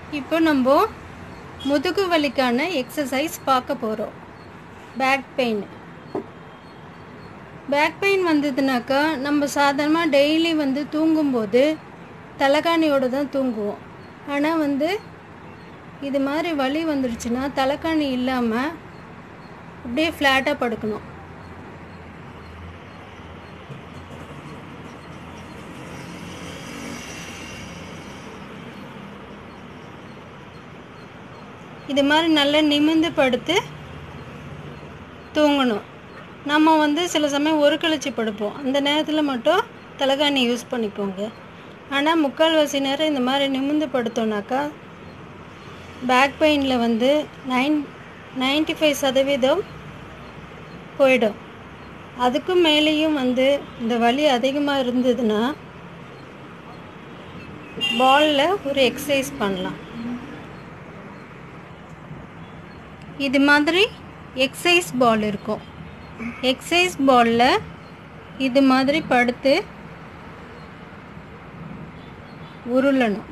இப்போ நம்ம முதுகு வலிக்கான எக்ஸசைஸ் பார்க்க போகிறோம். பேக் பெயின் வந்ததுனாக்கா நம்ம சாதாரணமாக டெய்லி தூங்கும்போது தலைகாணியோடு தான் தூங்குவோம். ஆனால் இது மாதிரி வலி வந்துடுச்சுன்னா தலைகாணி இல்லாமல் அப்படியே ஃப்ளாட்டாக படுக்கணும். இது மாதிரி நல்லா நிமிர்ந்து படுத்து தூங்கணும். நம்ம சில சமயம் ஒரு கழிச்சு படுப்போம். அந்த நேரத்தில் மட்டும் தலைகாணி யூஸ் பண்ணிக்கோங்க. ஆனால் முக்கால்வாசி நேரம் இந்த மாதிரி நிமிர்ந்து படுத்தோன்னாக்கா பேக் பெயினில் 95% போயிடும். அதுக்கும் மேலேயும் இந்த வலி அதிகமாக இருந்ததுன்னா பாலில் ஒரு எக்ஸசைஸ் பண்ணலாம். இது மாதிரி எக்ஸசைஸ் பால் இருக்கும். எக்ஸசைஸ் பாலில் இது மாதிரி படுத்து உருளணும்.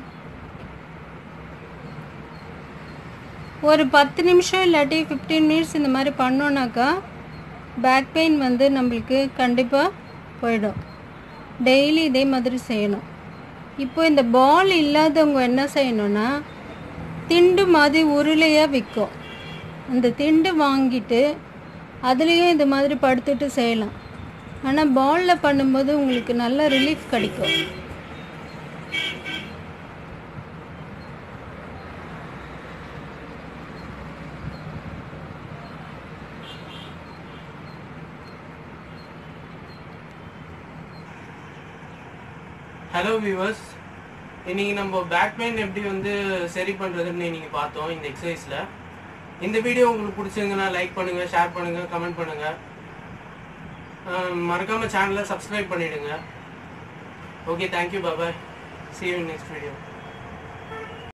ஒரு 10 நிமிஷம் இல்லாட்டி 15 மினிட்ஸ் இந்த மாதிரி பண்ணோன்னாக்கா பேக் பெயின் நம்மளுக்கு கண்டிப்பாக போயிடும். டெய்லி இதே மாதிரி செய்யணும். இப்போ இந்த பால் இல்லாதவங்க என்ன செய்யணும்னா திண்டு மாதிரி உருளையாக விற்கும். அந்த திண்டு வாங்கிட்டு அதுலேயும் இது மாதிரி படுத்துட்டு செய்யலாம். ஆனால் பாலில் பண்ணும்போது உங்களுக்கு நல்ல ரிலீஃப் கிடைக்கும். ஹலோ வியூவர்ஸ், இன்னைக்கு நம்ம பேக் பெயின் எப்படி சரி பண்ணுறதுன்னு இன்னைக்கு பார்த்தோம் இந்த எக்ஸசைஸில். இந்த வீடியோ உங்களுக்கு பிடிச்சிருந்ததுன்னா லைக் பண்ணுங்கள், ஷேர் பண்ணுங்கள், கமெண்ட் பண்ணுங்கள். மறக்காமல் சேனலை சப்ஸ்கிரைப் பண்ணிவிடுங்க. Okay, thank you, bye. See you in next video.